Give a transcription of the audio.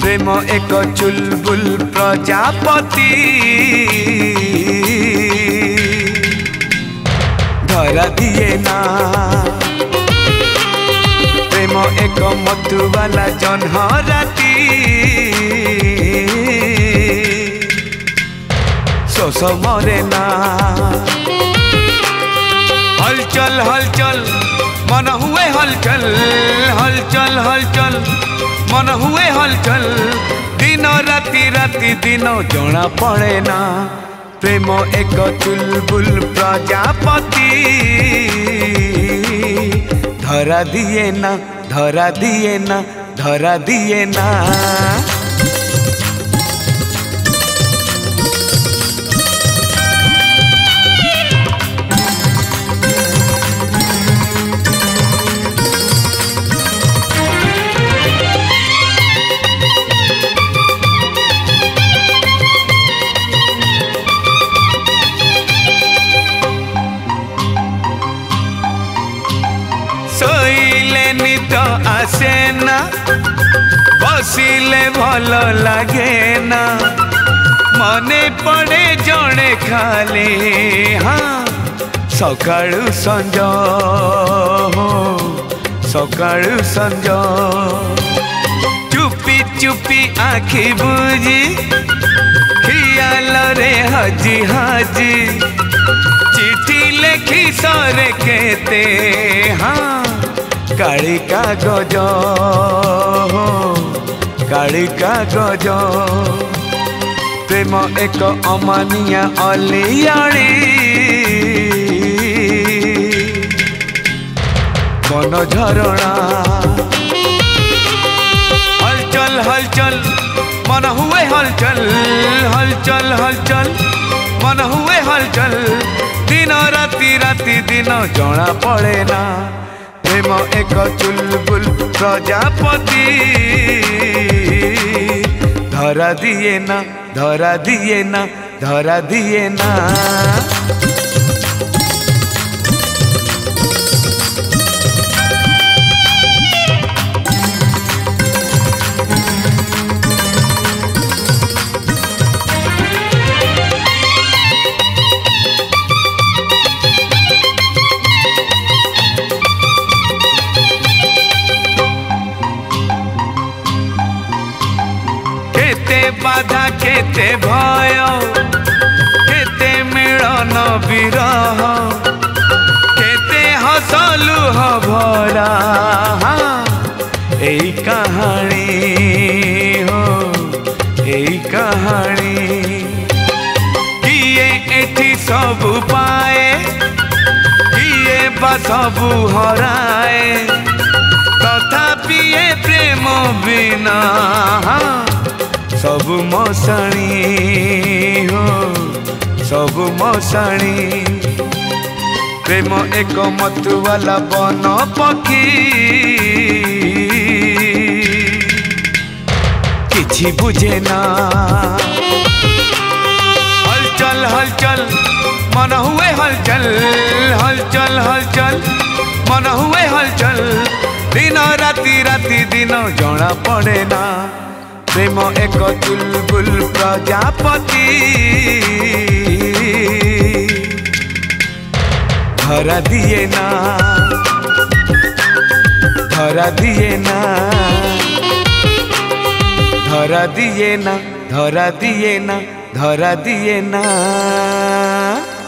प्रेम एक चुलबुल प्रजापति धरा दिए ना। प्रेम एक मधु वाला जन्हराती शोष मरे ना। हलचल हलचल मन हुए हलचल, हलचल हलचल मन हुए हलचल, दिन राति राति दिन जना पड़े ना। प्रेम एक चुलबुल प्रजापति धरा दिए ना, धरा दिए ना, धरा दिए ना। सोइले निद आसे ना, बसिले भल लागे ना, मने पड़े जड़े खाली हाँ सकाळु संज, सकाळु संज। चुपी चुपी आखि बुझी खियाल रे हजी हजी, चिठी लेखी सरे केते हाँ काली कागज, काली कागज। प्रेम एक अमानिया अलियाड़ी मन झरणा। हलचल हलचल मन हुए हलचल, हलचल हलचल मन हुए हलचल, दिन राति राति दिन जना पड़े ना। प्रेम एक चुलबुल प्रजापति धरा दिए ना, धरा दिए ना, धरा दिए ना। केते बाधा केते भय, केते मिलन विरह, केते हसलुह भरा एई कहानी हो, एई कहानी। किए एठी सबु पाए, किए बा सबु हराए, तथापि ए प्रेम बिना सबु मसाणी हो, सबु मसाणी। प्रेम एक मधु वाला बन पक्षी किछि बुझे ना। हलचल हलचल मन हुए हलचल, हलचल हलचल मन हुए हलचल, दिन राति राति दिन जना पड़े ना। प्रेम एक चुलबुल प्रजापति धरा दिए ना, धरा दिए ना, धरा दिए ना, धरा दिए ना, धरा दिए ना।